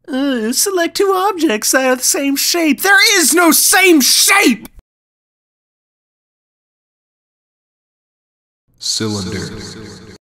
Select two objects that are the same shape. There is no same shape! Cylinder.